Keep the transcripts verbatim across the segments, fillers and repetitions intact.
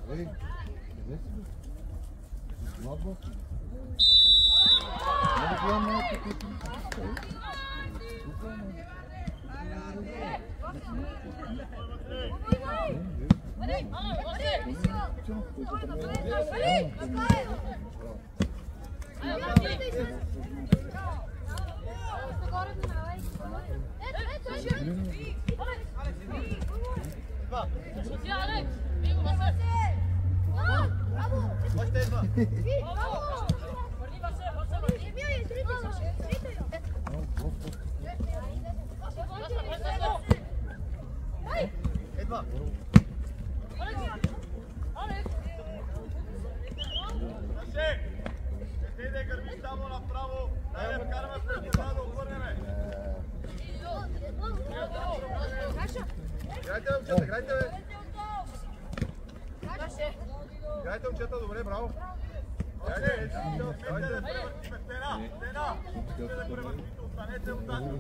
Ей, къде си? Слабо. Не гледам малко като... Играйте, момчета, добре, браво! Айде, стойте да превъртиме стена! Стена! Стойте да превъртите, останете отдача!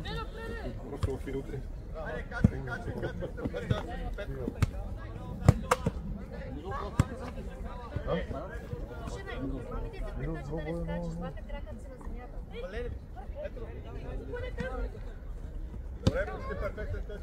Айде, качвай, качвай, качвай! Добре, почти перфектен тъч!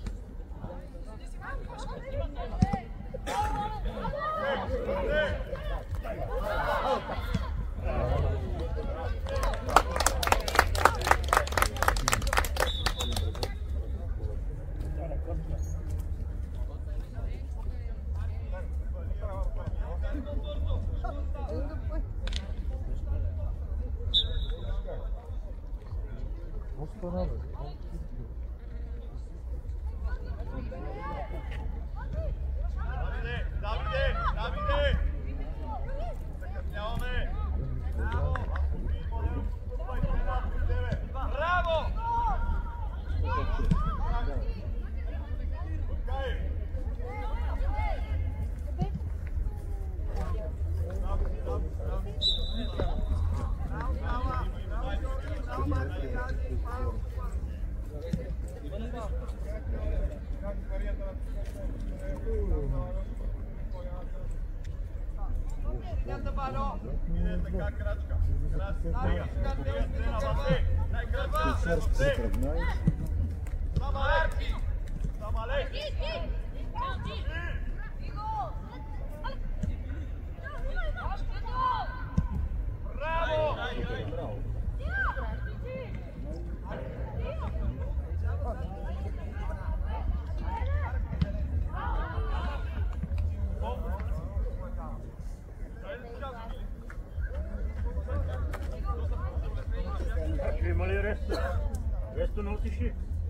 Има ли Ресто? Ресто не отиши?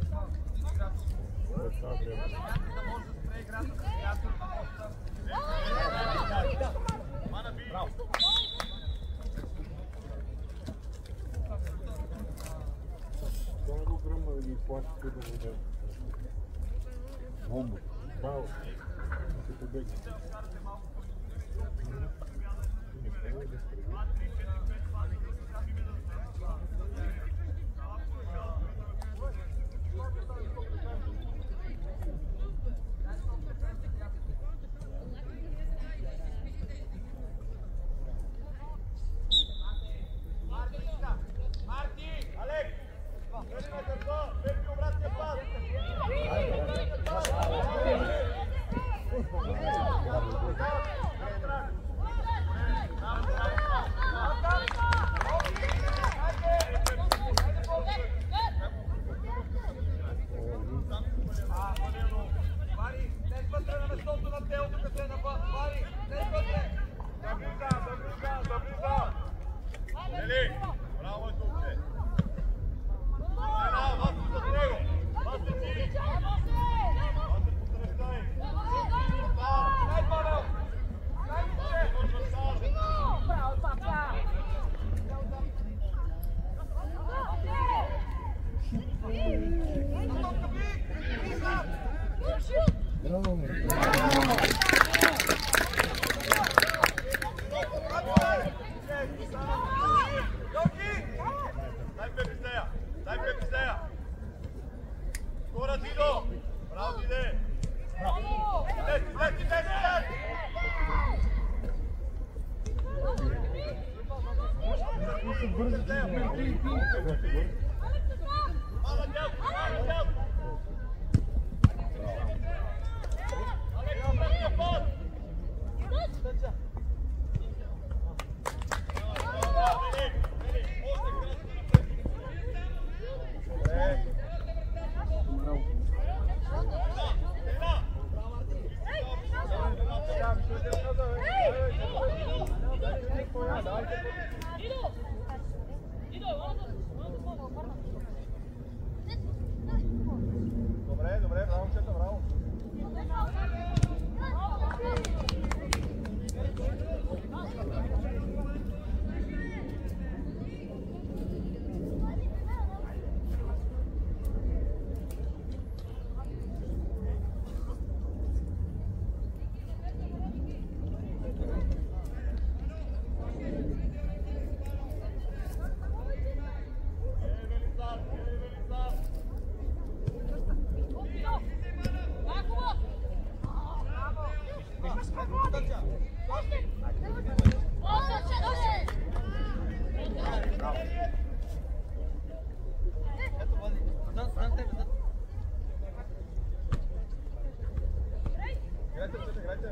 Това го гръмна да ги плащате да вода. Бомба. Браво. Като беги. Bravo, Dide! Bravo! Leti, leti, leti, leti! играйте, играйте.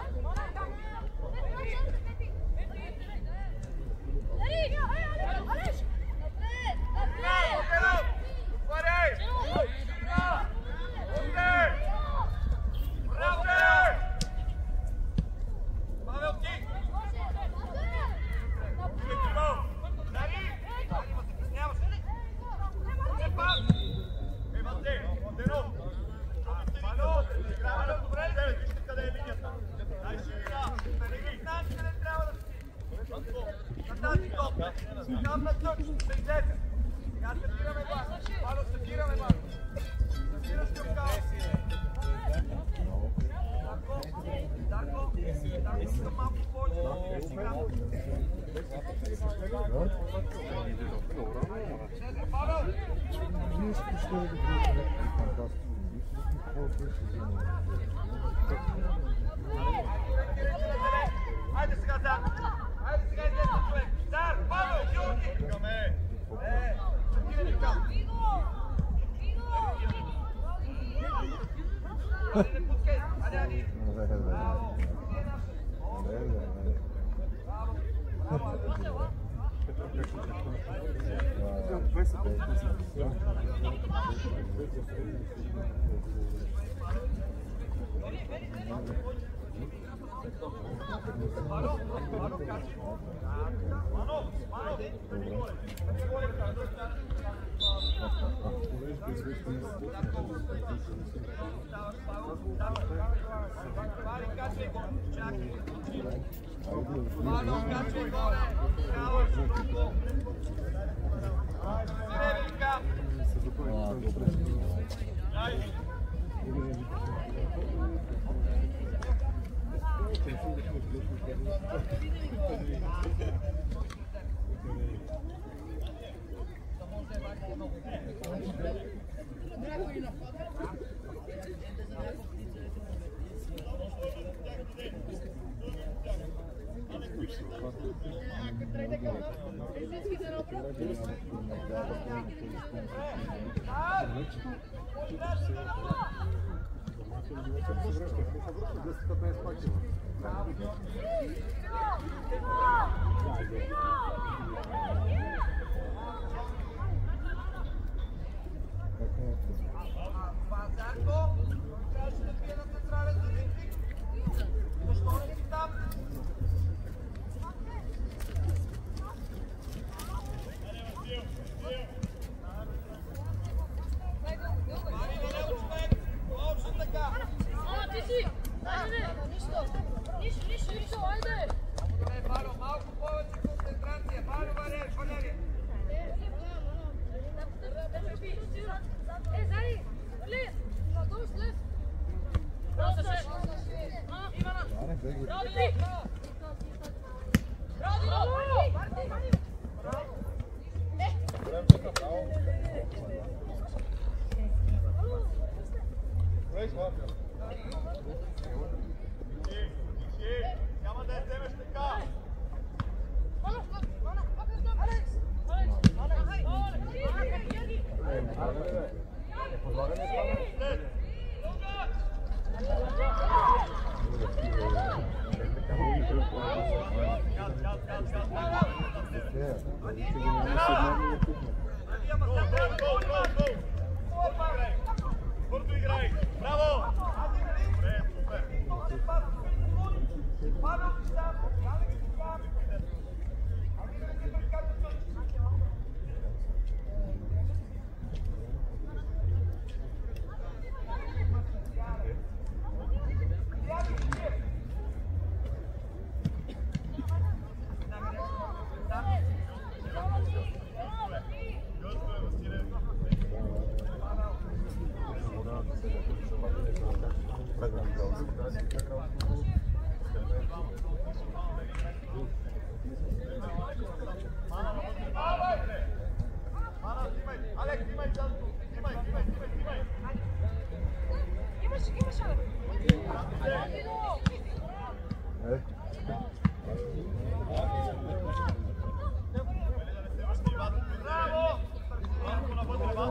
Haydi Sigata! Haydi Sigata! Dar, Paolo, Giorgi! Come? Eh, sentire il campo!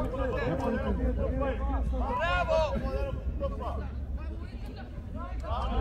Bravo!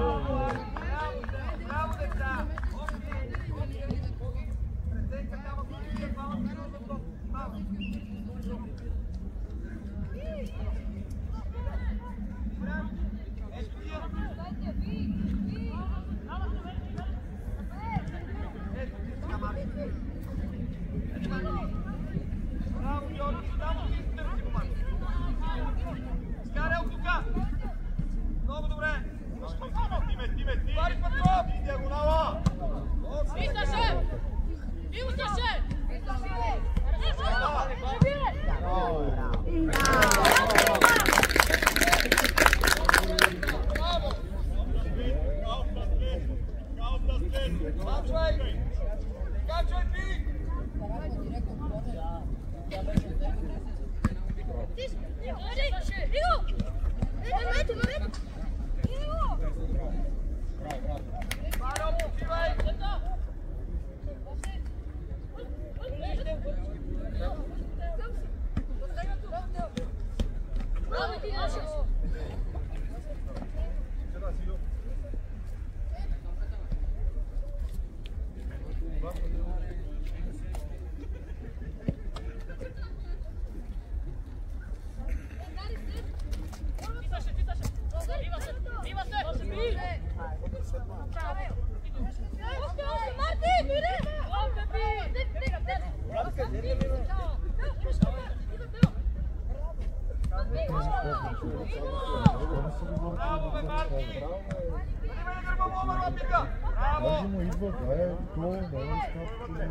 Možemo izbog, a je to, da je skapiti.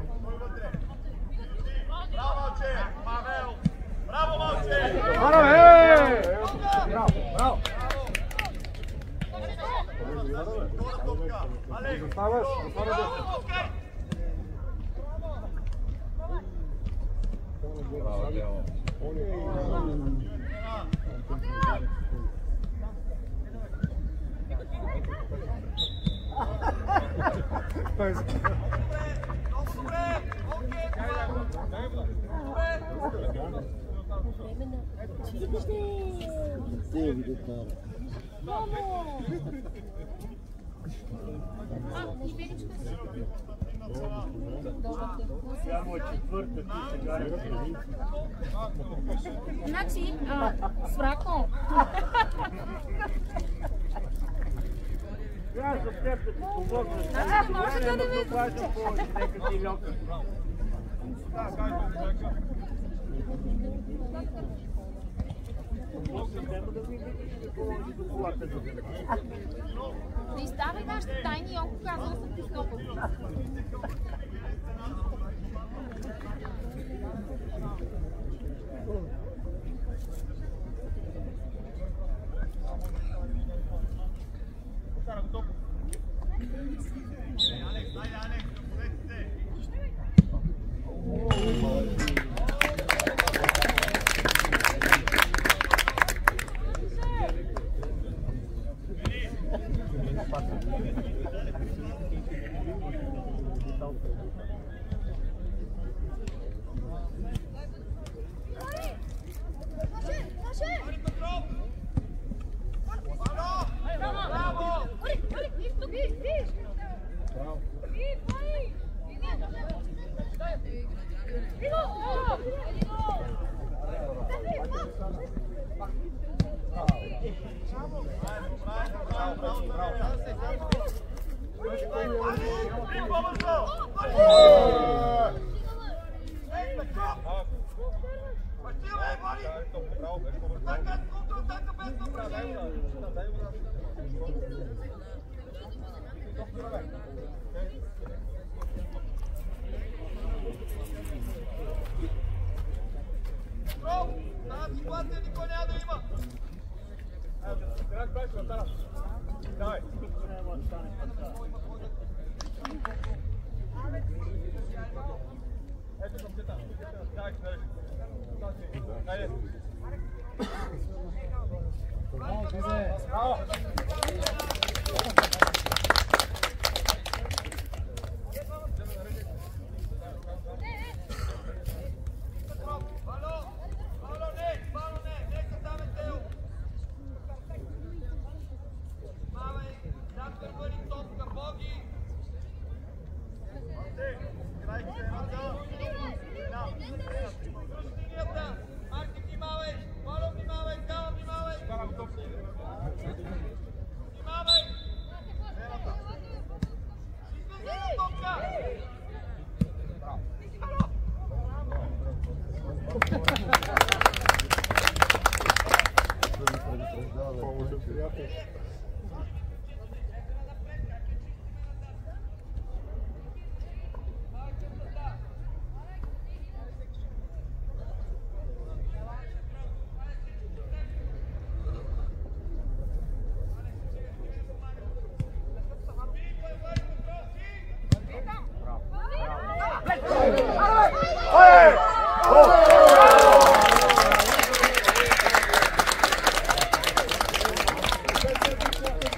Bravo, Malče! Pavel! Bravo, Malče! Bravo, hej! Bravo, bravo! Dobra topka! Ale! Zostavaš, Bravo, Malče! Bravo, Leo. On je... Samo četvrta, ti se garantira. Znači, a, s vrakom. Ja za tebe ti pomogla. A, može da ne vidim. vidim. Važno pomoć, neka ti ljoka. Нема да ви видиш какво може да колата да бъде. Не изставай нашите тайни, Йонко казва да съм ти стопъл.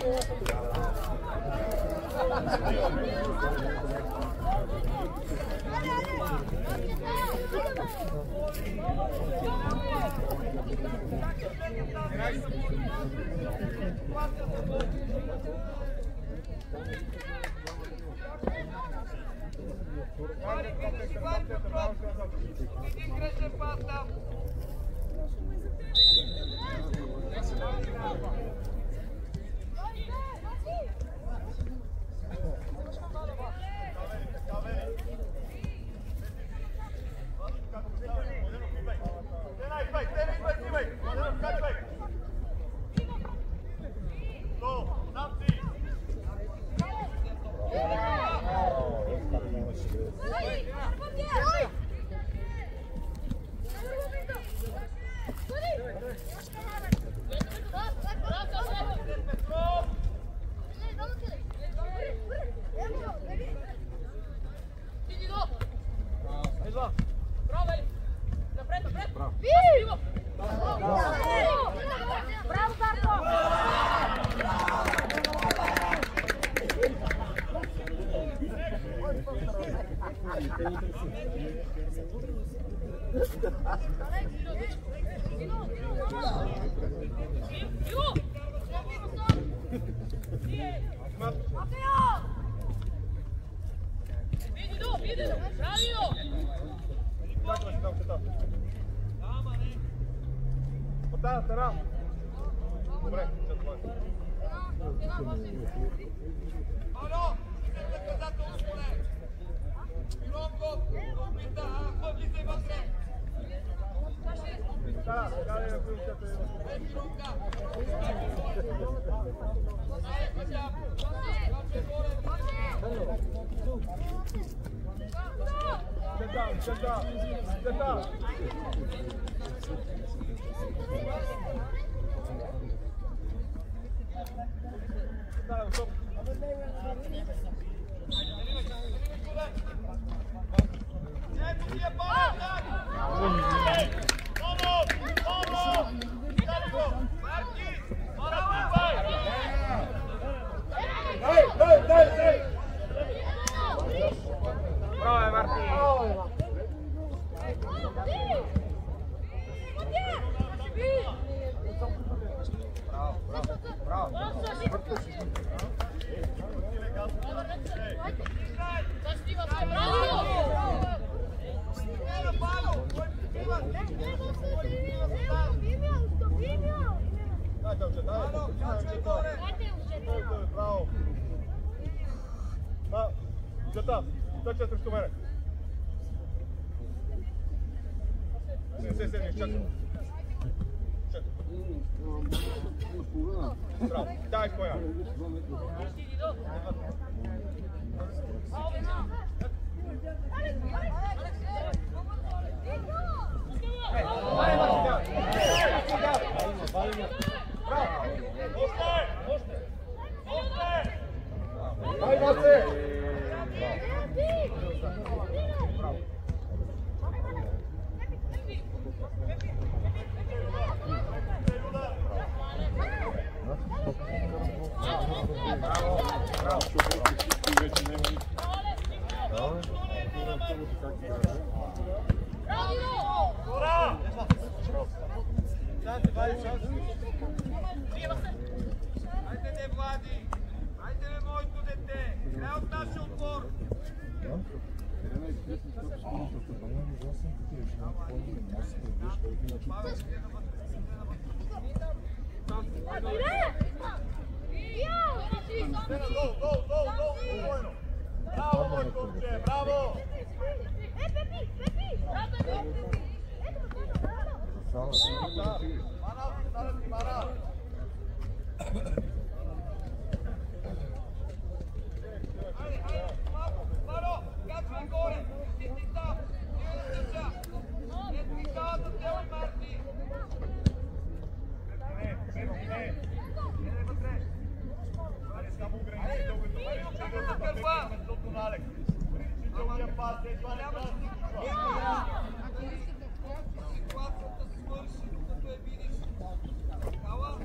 Cała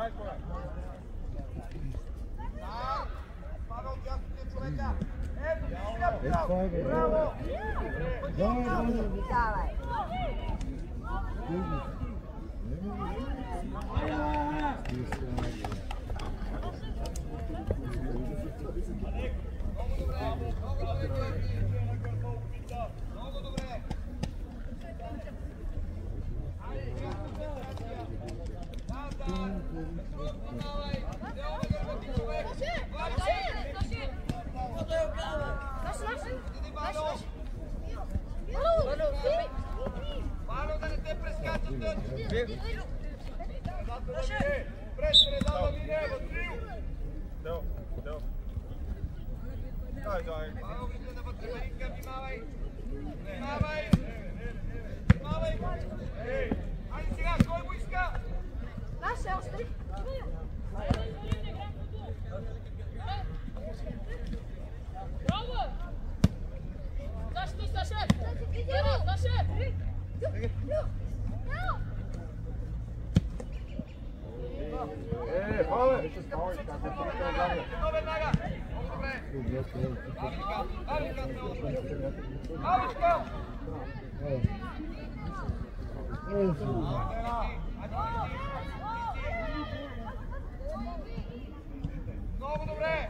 Pavel, тясно ти е човека! Ето, Е, това е, бе. браво! Давай, давай, Давай. Много добре! Павел, да не те прескача тъч! Пред средата линия, вътрил! Тел, тел. Дай, дай. Павел, влиза на вътре, Маринка, внимавай! Внимавай! Внимавай! Айде сега, кой го иска? Наше, остави. Браво! Защити, Саше! Саше! Е, Павел! Едно веднага! Много добре! Алика, Алика, много добре! Аличка! Много добре!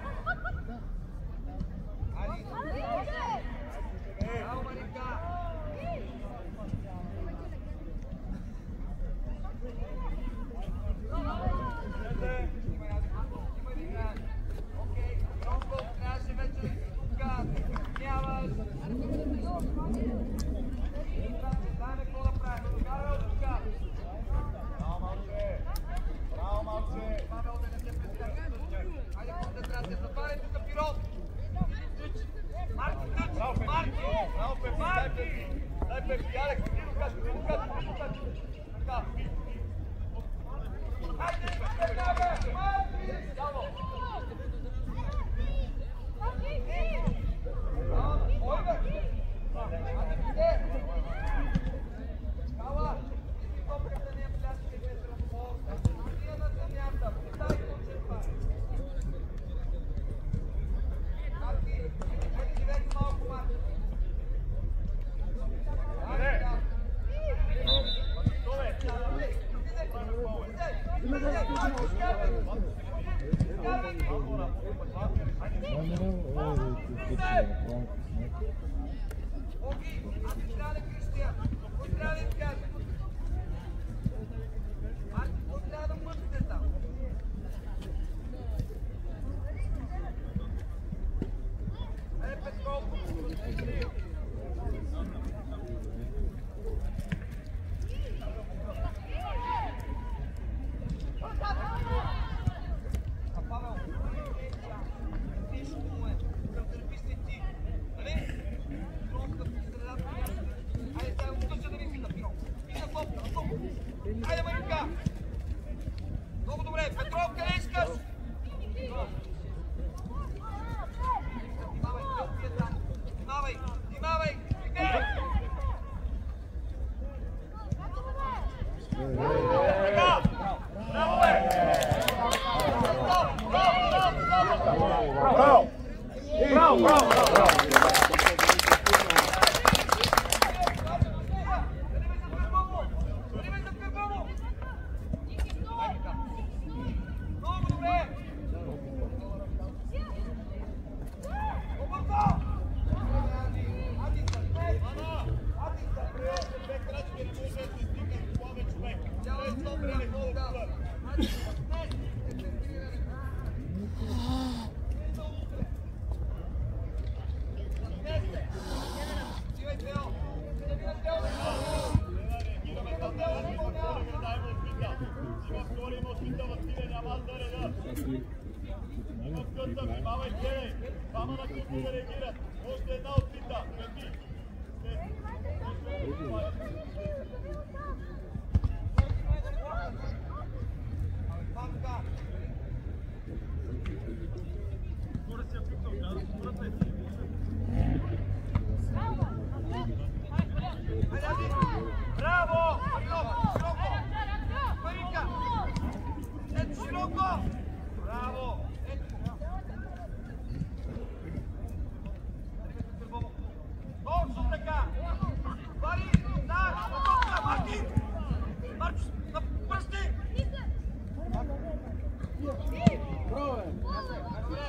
Али! Браво, Маринка! Окей, Ромко, трябваше вече тук. Нямаш. Знаем какво да правим. Докарай от тук. Браво, малче. Браво, малче. Павел, да не се прескача. Айде, концентрация. Затваряй тук, Пирот. Марки, тъч. Марки. Браво, Пепи. Дай Пепи. Дай Пепи. Алекс, ти го кажи, ти го кажи, ти го кажи. Така. Айде, веднага. Марки. Браво. Ой, бе. Айде, биде. Кала. Ти топката не е пляшка, не е транспорт. Тия на земята. Дай концерта. Марки. Айде, живейте малко, Марки. Айде. Добре. Оги, арбитрален Кристиан, арбитрален каже. Марки, какво трябва да мъжите там? Е, Петков! А Павел, тежко му е, търпи се ти, нали? Тропка по средата. Айде, сега го тъча да ви пита, Пиро. Пита топка, топка. Айде, Маринка! Много добре, Петров, къде искаш? Внимавай, тъпки е там. Внимавай, внимавай, иде! Така! Браво, бе! Браво! Браво, браво, браво! Много добре! Обърто! Ади са, ади са, приятел, две крачки не може да се стигне с плаве човек. Тя е добре, не мога да бъда. Ади са, не! Стивай, Тео! Стивай, Тео! Стивай, Браво! Маринка! Ето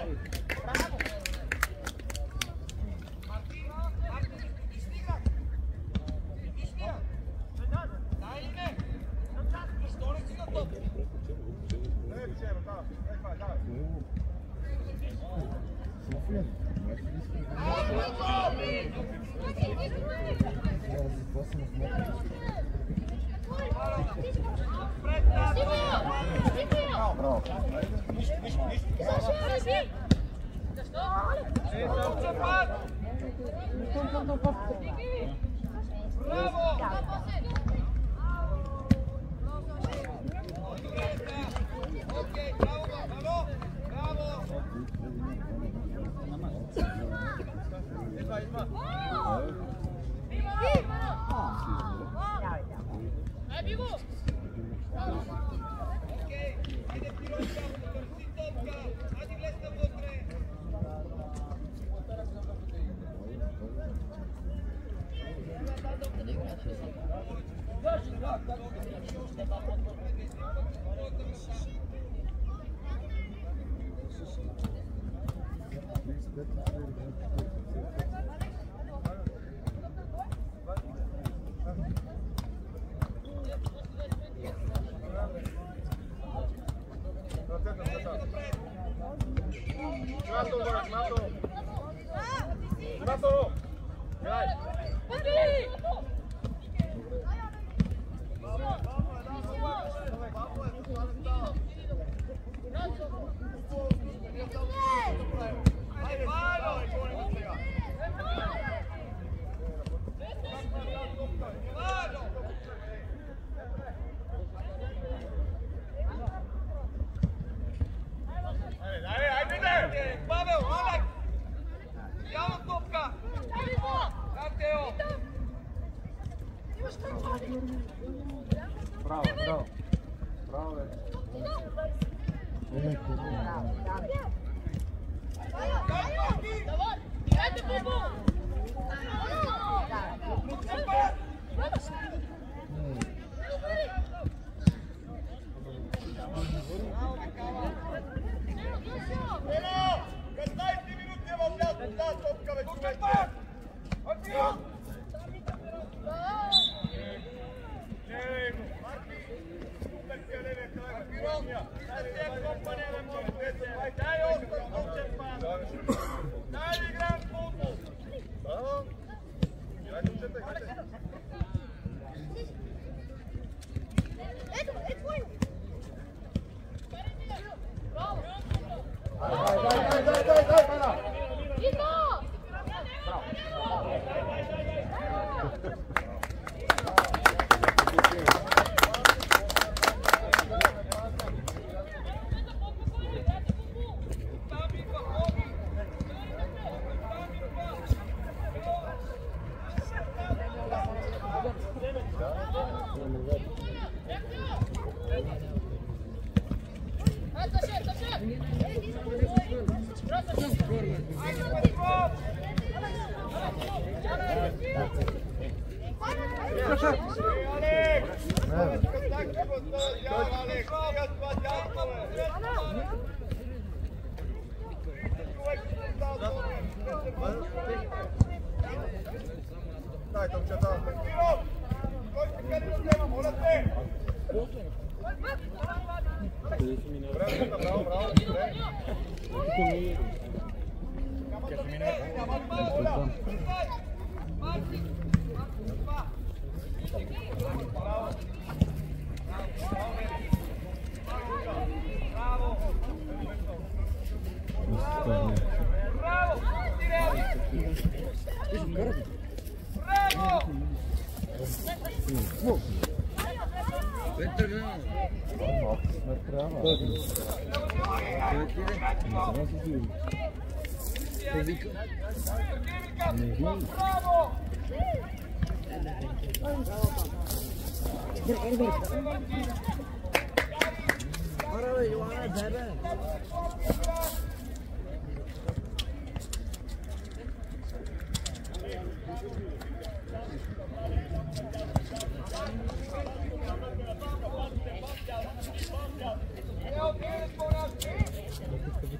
Thank you.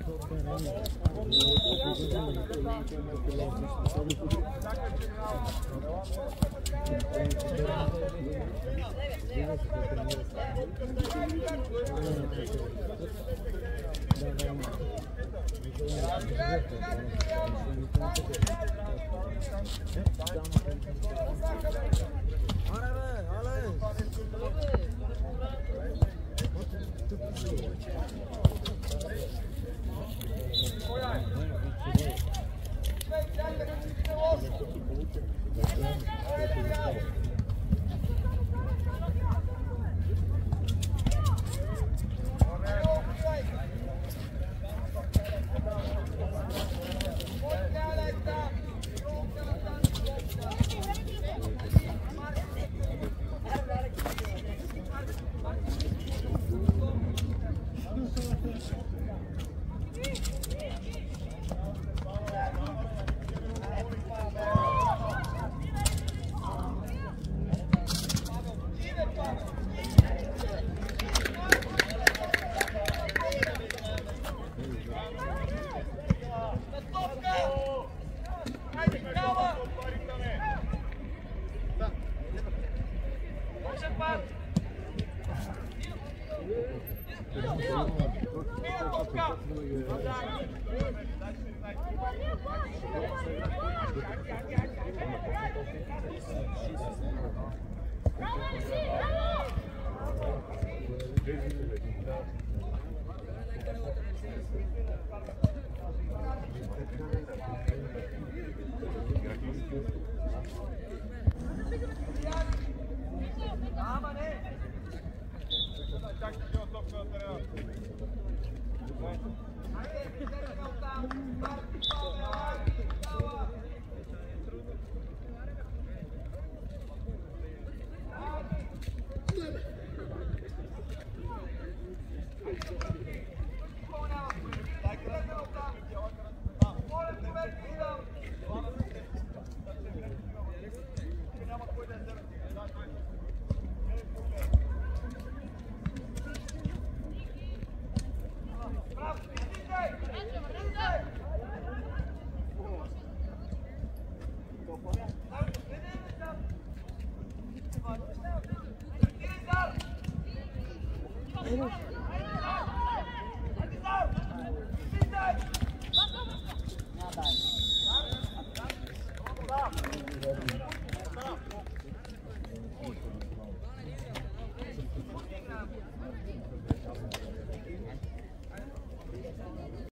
Thank you.